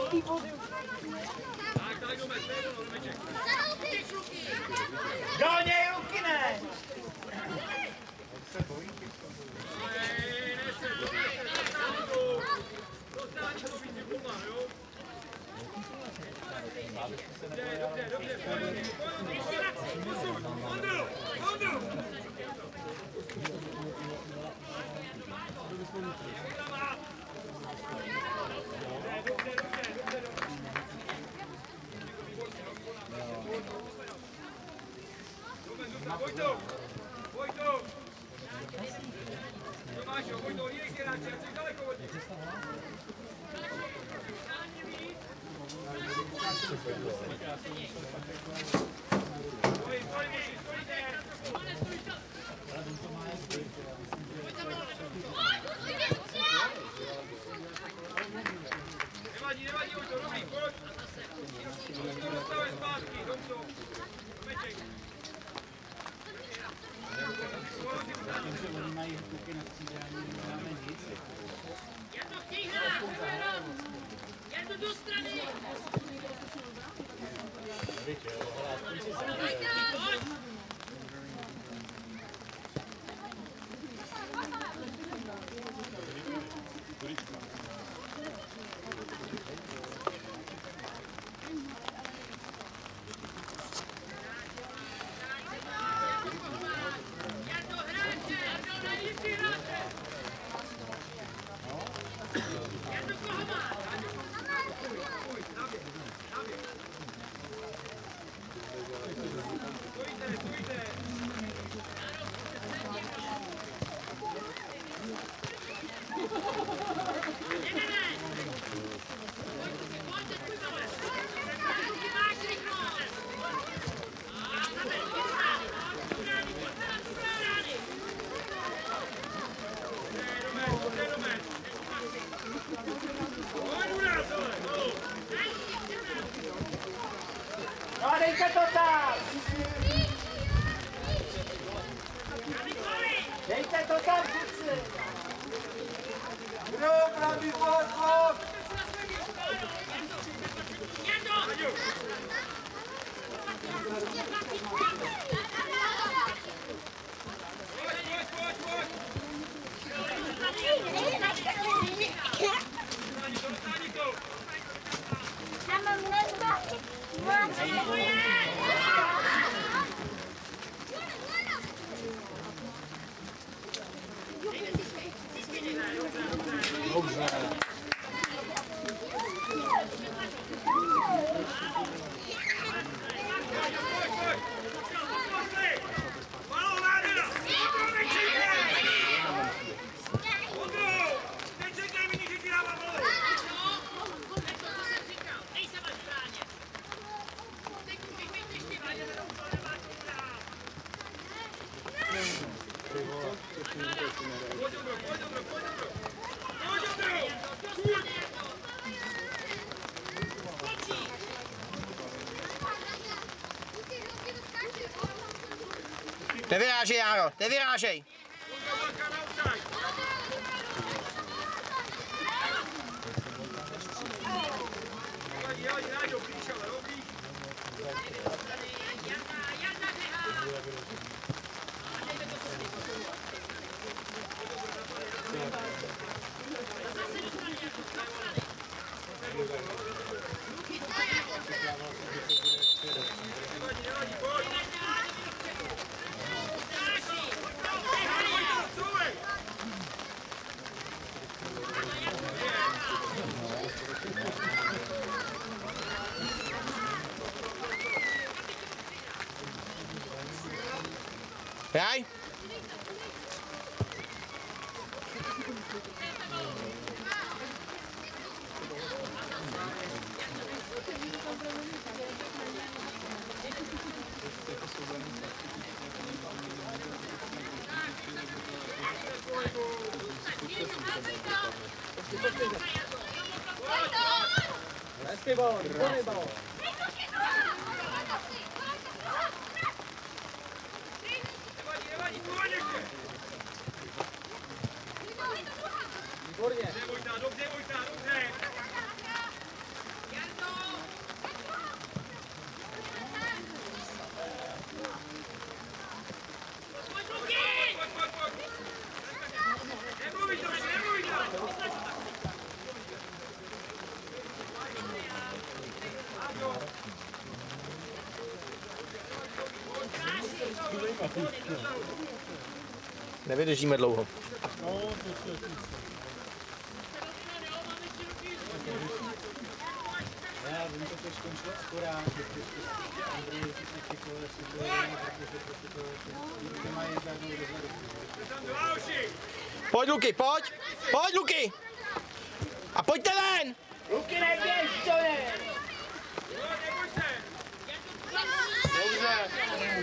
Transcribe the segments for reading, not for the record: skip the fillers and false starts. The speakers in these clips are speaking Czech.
Do něj ruky ne! No, dejte to tam! Dejte to tam, kluci! Kdo pravý poslov? Nevyrážej, Járo, nevyrážej! Hraj! Hezký balon, výborný balon. Výborně. Dobře, Vojta, dobře. Nevydržíme dlouho. Já vím, že to skončilo akorát, Andrej utíkal, jestli to je, protože to mají žádnou rozhledu. Pojď, Luky, pojď! Pojď, Luky! A pojďte ven! Luky, neběž, to je! Dobře.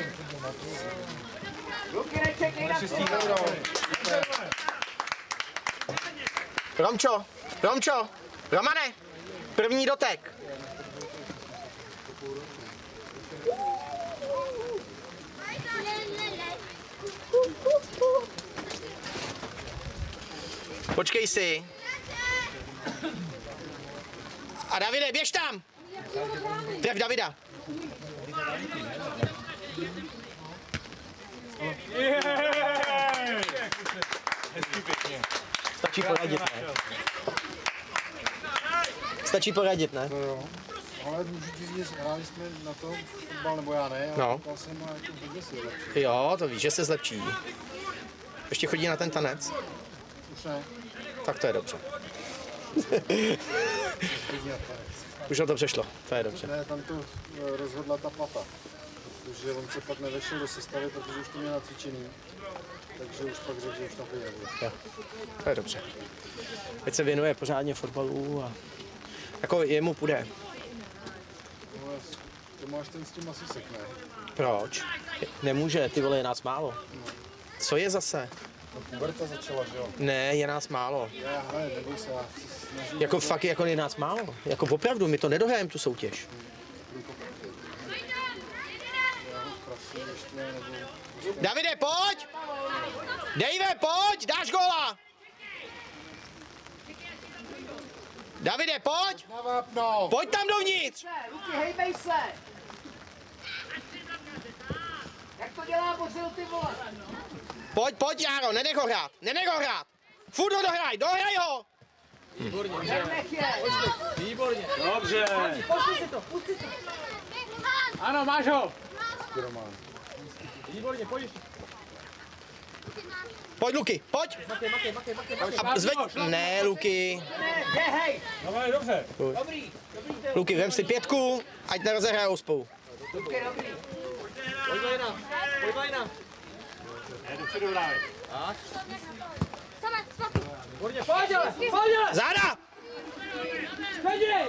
Luky, nečekej na to. Romčo, Romane, první dotek. Počkej si. A Davide, běž tam! Trev Davida. Stačí poradit, ne? Stačí poradit, ne? No jo. Ale můžu ti říct, hráli jsme na to fotbal, nebo já ne, No. ale koukal jsem a jako hodně si lepší. Jo, to víš, že se zlepší. Ještě chodí na ten tanec? Už ne, Tak to je dobře. chodí na tanec. Už na to přešlo, to je dobře. Ne, tam to rozhodla ta pata. Protože on se pak nevešel do sestavy, protože už to měl nacvičený. Takže už pak řekl, že už tam nebude. Jo, to je dobře. Teď se věnuje pořádně fotbalu a jako jemu půjde. No, to máš ten s tím asi sekne. Proč? Nemůže, ty vole, je nás málo. Co je zase? No, puberta začala, že jo? Ne, je nás málo. Já, hele, neboj se, já se snažím. Jako fakt jako je nás málo. Jako opravdu, my to nedohrajeme tu soutěž. Já ho pracuji ještě, nebo... Davide, pojď! Dave, pojď, dáš góla! Davide, pojď! Na vápno! Pojď tam dovnitř! Luky, hejbej se! Jak to dělá Bořil, ty vole? Pojď, Járo, nenech ho hrát! Furt ho dohraj ho! Nech je! Dobře. Pusti si to, pusti si to! Ano, máš ho. Román. Výborně, pojď. Pojď, Luky, pojď! A zveď... Ne, Luky. Ne, běhej! No, dobře. Dobrý, dobrý, to je Luky, vem si 5, ať nerozehrajou spolu. Luky, dobrý. Pojď Vajna. Ne, dopředu hráme. Pojď, ale, pojď, ale! Záda! Pojď!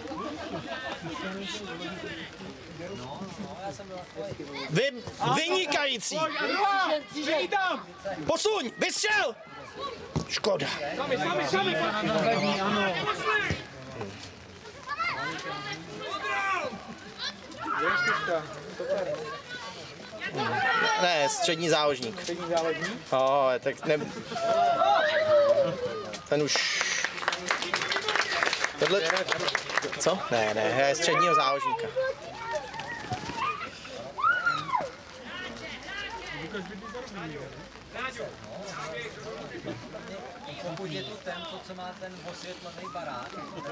Vynikající! Přijď tam. Posuň, vystřel! Škoda. Sami. Ne, střední záložník. Přední závodní. Tak ne... Ten už... Tohle... Co? Ne, je středního záložníka. Pokud je to ten, co má ten osvětlený barák.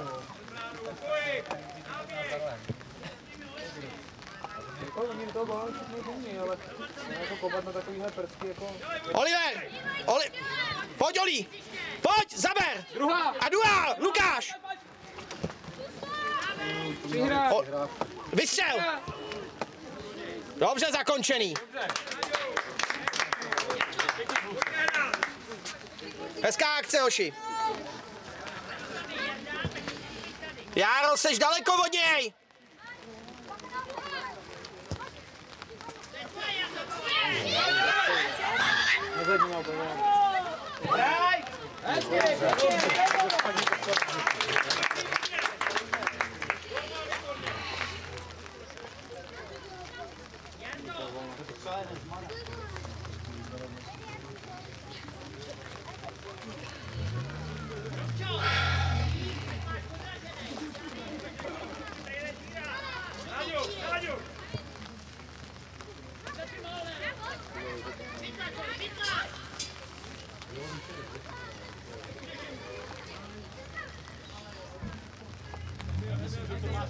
Oni to bylo všechno umí, ale jako kopat na takovýhle prsky jako... Oliver! Pojď, Oli! Pojď, zaber! Druhá! A duál! Lukáš! Přihrát! Vystřel! Dobře zakončený. Hezká akce, hoši. Járo, seš daleko od něj! Hraj!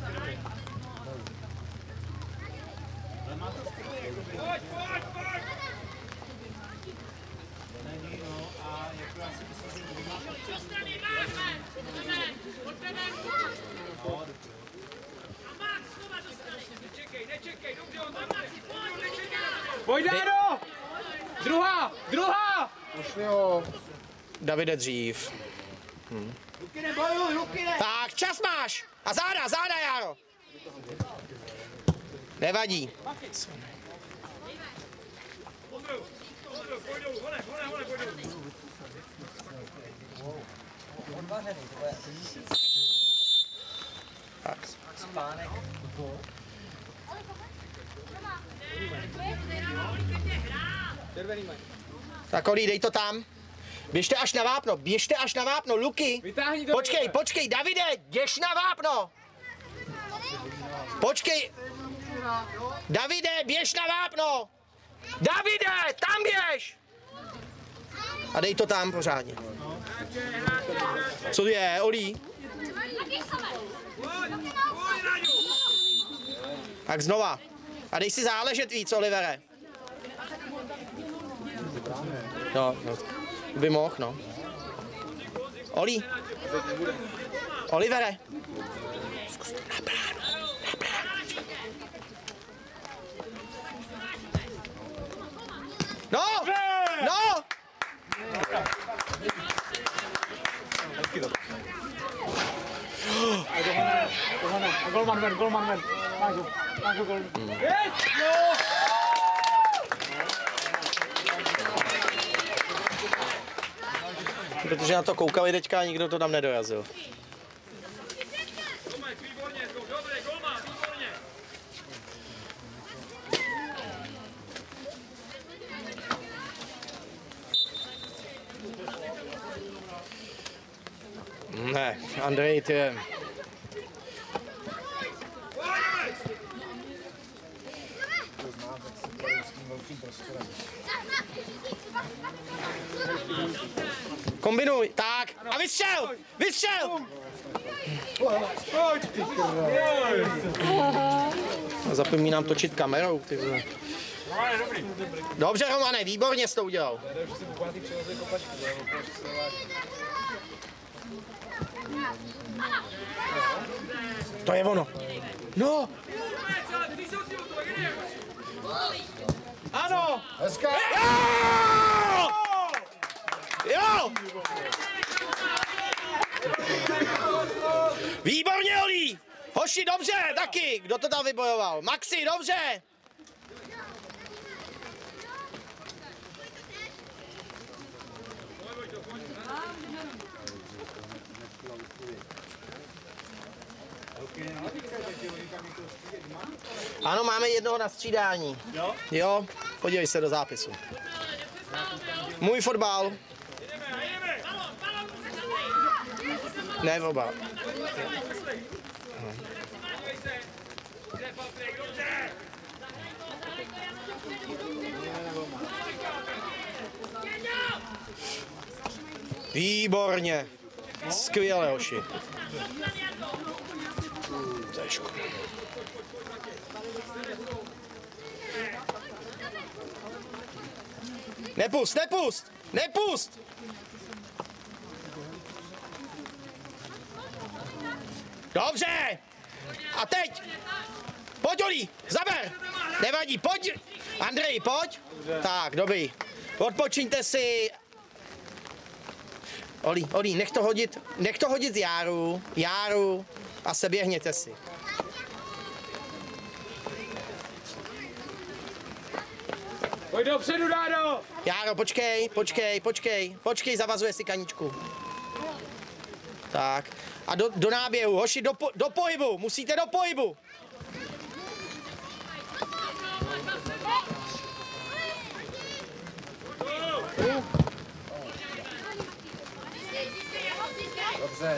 Pojď! Pojď, Dáno! Druhá! Druhá! Pošli ho. Davide dřív. Ruky nebojuj, ruky ne! Tak, čas máš! A záda, Járo! Nevadí. Odvařený, to je Tak. spánek. Tak Olí, dej to tam. Běžte až na vápno, Luky. Vytáhni to. Počkej, Davide, běž na vápno. Počkej. Davide, běž na vápno. Davide, tam běž. A dej to tam pořádně. Co je, Olí? Tak znova. A dej si záležet víc, Olivere. No, by mohl, no. Olivere. Zkus to na bránu. No! Golman ven. Máš ho gol. Protože na to koukali teďka a nikdo to tam nedorazil. Ne, Andrej, ty je... Kombinuj, tak, a vystřel! Zapomínám točit kamerou, ty vole. Dobře, Romane, výborně jsi to udělal. To je ono. No! Ano! Hezká. Jo! Výborně, Olí! Hoši, dobře, taky! Kdo to tam vybojoval? Maxi, dobře! Ano, máme jednoho na střídání. Jo, podívej se do zápisu. Můj fotbal. Ne, oba. Výborně. Skvěle, hoši. To je škoda. Nepust! Dobře! A teď! Pojď, Olí, zaber! Nevadí, pojď! Andrej, pojď! Tak, dobrý. Odpočiňte si. Olí, nech to hodit Járu a seběhněte si. Pojď dopředu, Dáno! Járo, počkej, zavazuje si kaničku. Tak. A do náběhu, hoši, do pohybu, musíte do pohybu. Dobře.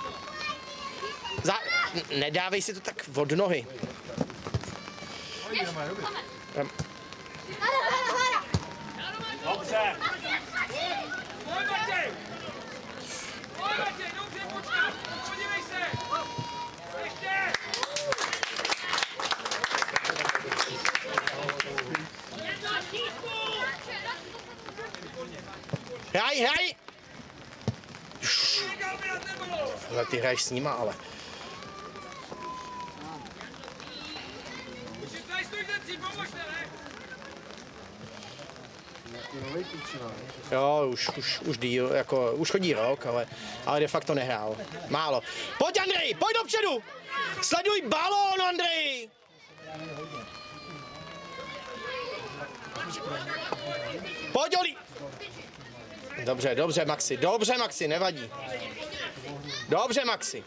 Nedávej si to tak od nohy. Dobře! Pojď, Matěj! Dobře, počkat! Podívej se! Ještě! Hraj! Ale ty hraješ s nima, ale. Nějaký nový klučina, ne? Jo, už díl, jako, už chodí rok, ale de facto nehrál. Málo. Pojď Andrej, pojď dopředu! Sleduj balón, Andrej! Pojď, Oli! Dobře, Maxi, nevadí. Dobře, Maxi.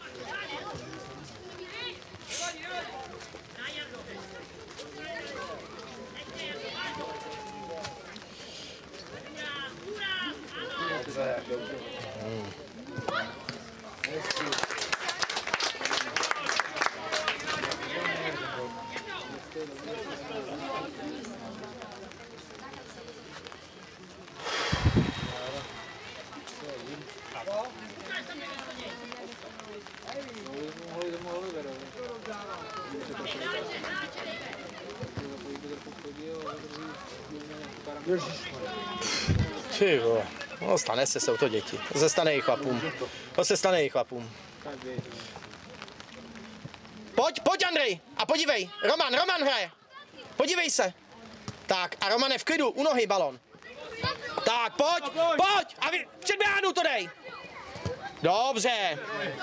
Ty vole, no stane se, jsou to děti. To se stane i chlapům. Pojď Andrej a podívej, Roman hraje. Podívej se. Tak a Roman je v klidu, u nohy balon. Tak pojď a před bránu to dej. Dobře.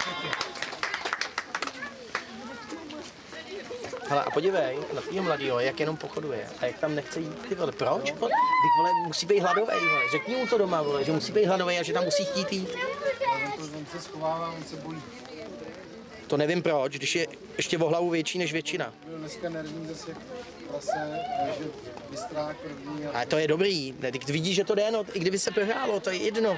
Hele, a podívej na tvýho mladýho, jak jenom pochoduje a jak tam nechce jít, ty vole, proč? Ty vole, musí být hladovej, vole, řekni mu to doma, vole, že musí být hladovej a že tam musí chtít jít. On se schovává, on se bojí. To nevím proč, když je ještě o hlavu větší než většina. Byl dneska nervní zase jak prase, že bystrák první. Ale to je dobrý, ne, ty vidíš, že to jde, no, i kdyby se prohrálo, to je jedno.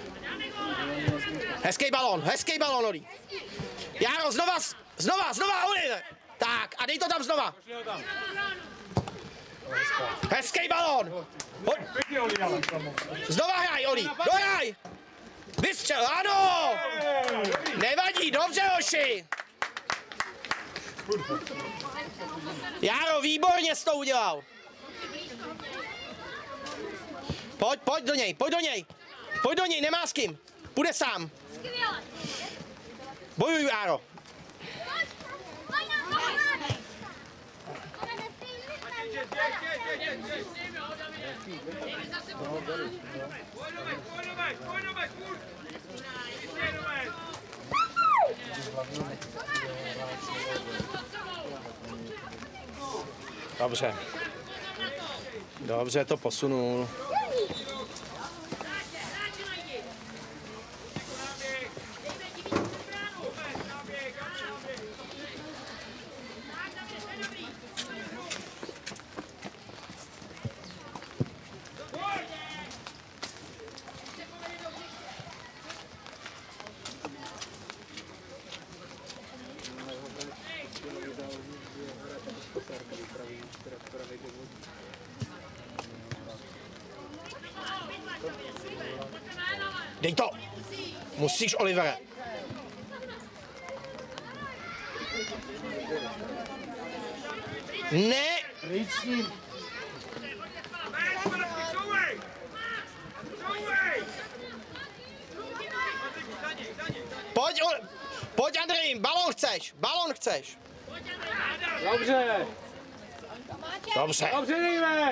Hezký balón, Oli. Járo, znova, Oli. Tak, a dej to tam znova. Hezký balón. Znova hraj, Oli, dohraj. Vystřel, ano. Nevadí, dobře, hoši. Járo, výborně jsi to udělal. Pojď do něj, nemá s kým. Půjde sám. Bojuj, Járo. Dobře to posunul. Dej to! Musíš, Olivere! Ne! Pojď Andrej, balón chceš! Dobře, dejme!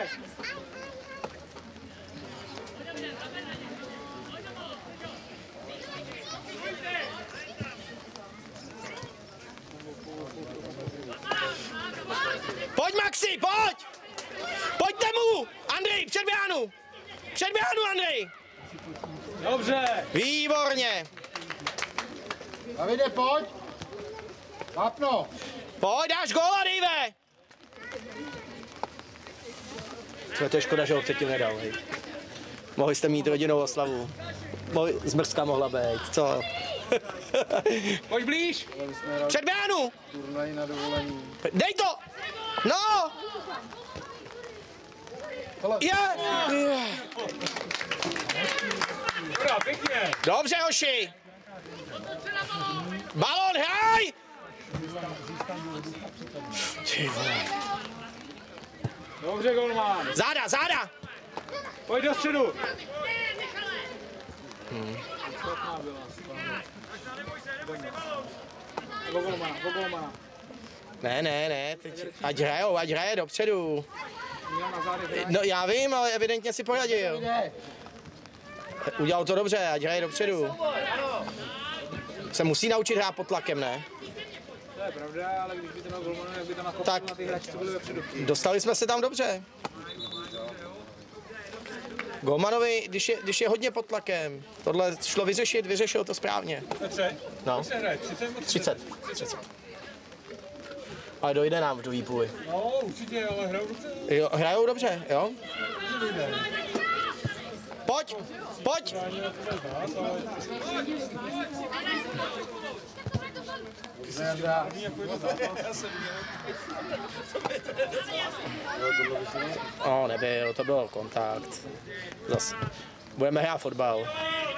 Pojď Maxi, pojď! Pojďte mu! Andrej, před bránu, Andrej! Dobře! Výborně! Davide, pojď! Vápno! Pojď, dáš góla, Dejve! To je škoda, že ho předtím nedal, hej. Mohli jste mít rodinnou oslavu. Zmrzka mohla být, co? Pojď blíž! Před bránu! Turnaj na dovolení. Dej to! No! Je! Pěkně! Dobře, hoši! Balón, hraj! Ty vole. Dobře, golman! Záda! Pojď do středu! Po golmana. Ne, teď ať hraje dopředu. Měl na zádech hráč. No já vím, ale evidentně si poradil. Udělal to dobře, ať hraje dopředu. Se musí naučit hrát pod tlakem, ne? To je pravda, ale když by to měl golmanu, jak by to nakopil Tak. na ty hráči, co byli vepředu. Dostali jsme se tam dobře. Golmanovi, když je hodně pod tlakem, tohle šlo vyřešit, vyřešil to správně. No. 30. Ale dojde nám v druhý půli. No, určitě, ale hrajou dobře. Jo, hrajou dobře, jo? Pojď, pojď! No, nebyl, to byl kontakt. Zas. Budeme hrát fotbal.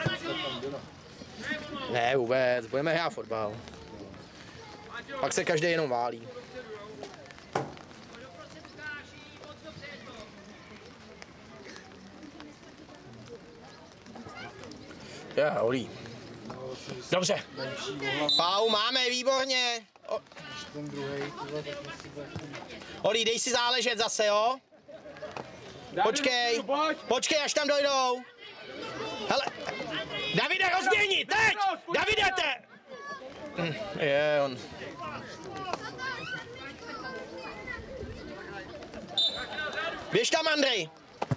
Ne, vůbec, budeme hrát fotbal. Pak se každý jenom válí. Já, Olí. Dobře. Pau, máme, výborně. Ten druhý, tyhle, tak musí být. Olí, dej si záležet zase, jo? Počkej, počkej, až tam dojdou. Hele, Davide, rozměni, teď! Davide, je on. Běž tam, Andrej.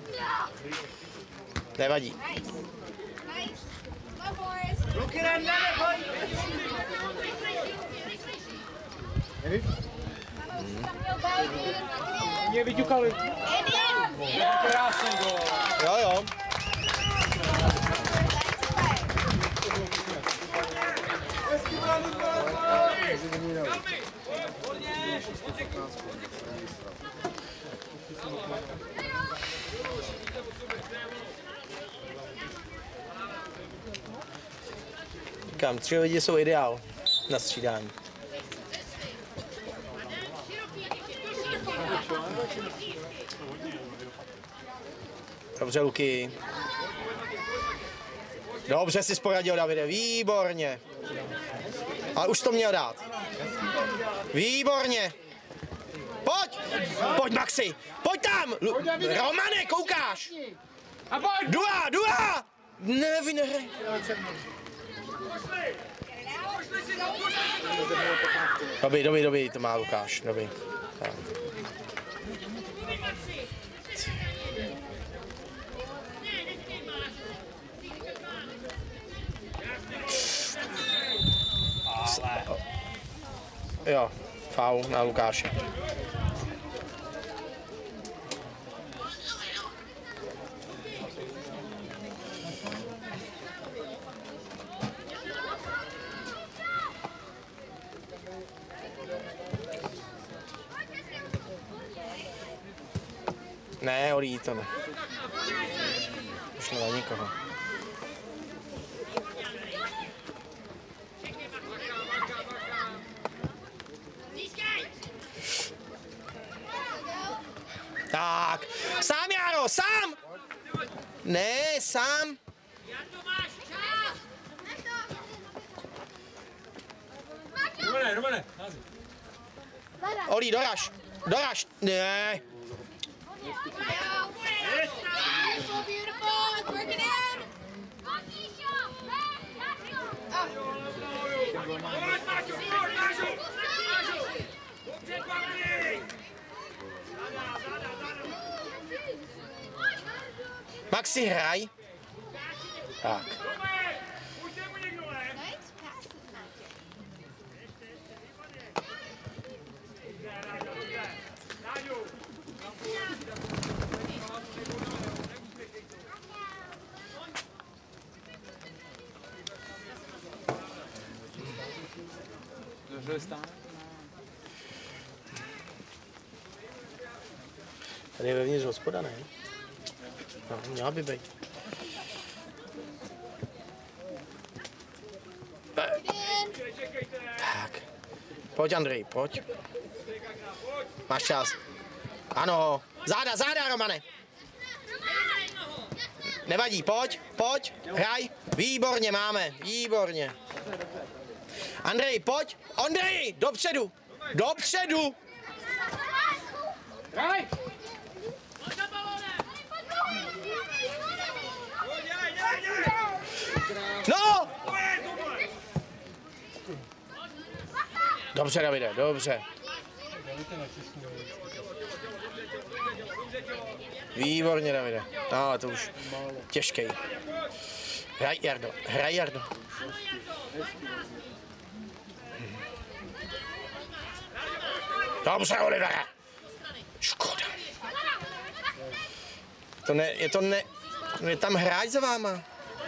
Nevadí. Mě vyťukali. Krásný gol. Jo, jo. Říkám, 3 lidi jsou ideál na střídání. Dobře, Luky. Dobře si poradil, Davide, výborně. Ale už to měl dát. Výborně. Pojď, pojď, Maxi, pojď tam. Romane, koukáš. Dua. Ne, vy nehraj. Dobrý, to má Lukáš, dobrý. Tak. Jo, faul na Lukáše. Ne, Olí, to ne. Už na nikoho. Tak, sám, Jaro, sám! Ne, sám. Romane. Olí, doraž. Ne. Maxi, hraj. Tak. Tady je vevnitř hospoda, ne? No, měla by být. Tak. Pojď, Andrej, pojď. Máš čas. Ano. Záda, Romane. Nevadí, pojď, hraj. Výborně máme, výborně. Andrej, pojď. Andrej, dopředu. No! Dobře, Davide, dobře. Výborně, Davide. No, to už těžký. Hraj, Jardo, hraj, Jardo. Dobře, Olivere. Škoda. Je tam hráč za váma.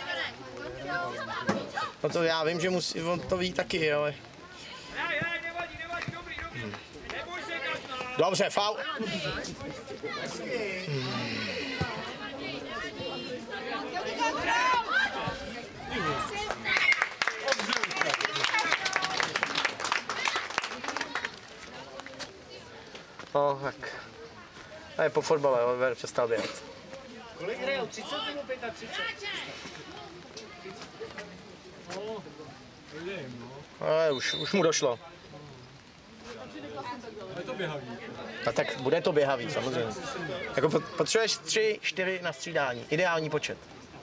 No to já vím, že musí, on to ví taky, ale... nevadí, dobrý. Neboj se, Kašna. Dobře, faul. No, tak. A je po fotbale, Oliver přestal běhat. Kolik hrajou? 30 nebo 35? Ale už mu došlo. Je to běhavý. A tak bude to běhavý, samozřejmě. Jako potřebuješ 3, 4 na střídání. Ideální počet.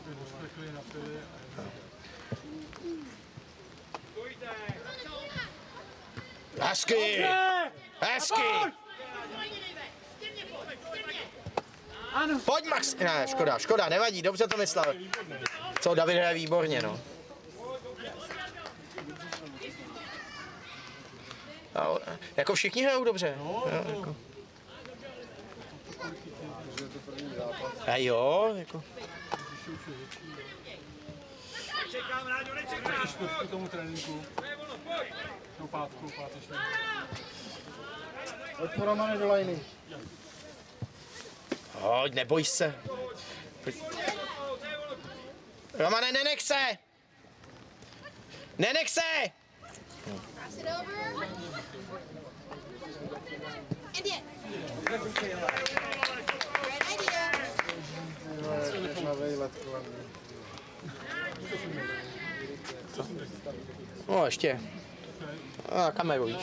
Hezky! Hezky! Pojď, Max! Ne, škoda, nevadí, dobře to myslel. Co, David hraje výborně, no. Jako všichni hrajou dobře. Jako. A jo, jako. Nečekám, Ráďo, nečekám. K tomu tréninku. Do pátku, páteční. Pojď po Romane do lajny. Hoď, neboj se. Romane, nenech se! Nenech se! Pass it over. India. Right idea. Jdeš na vejlet kolem mě. No, ještě. A kameru, víš.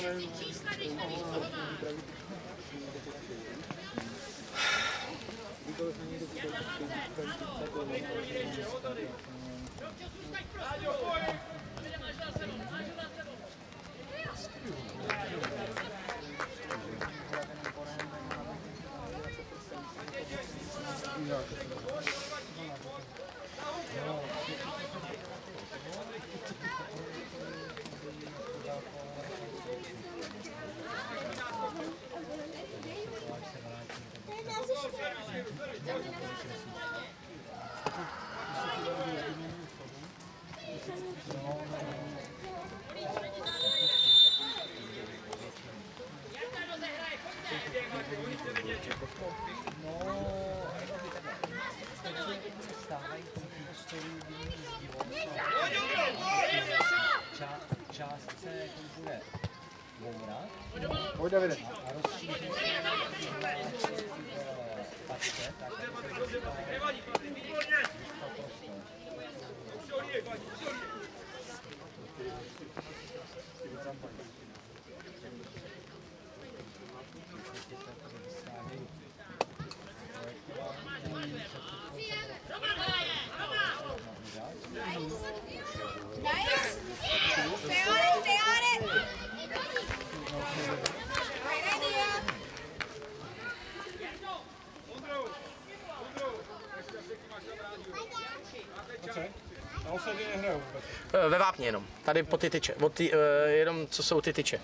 Částce bude bourat Pojď, Davide. a rozšířit patře, tak Nevadí, výborně. Nice. Stay on it, stay on it. Right idea. Na osadě nehrajou vůbec. Ve vápně jenom. Tady po ty tyče. Jenom co jsou ty tyče.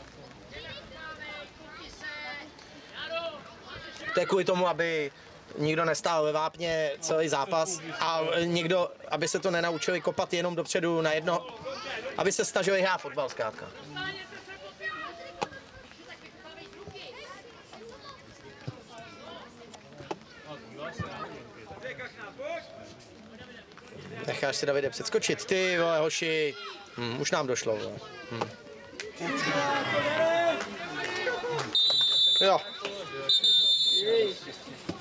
To je kvůli tomu, aby nikdo nestál ve vápně celý zápas a někdo, aby se to nenaučili kopat jenom dopředu na jedno, aby se snažili hrát fotbal zkrátka. Necháš si, Davide, předskočit. Ty vole, hoši. Už nám došlo. Vole. Jo.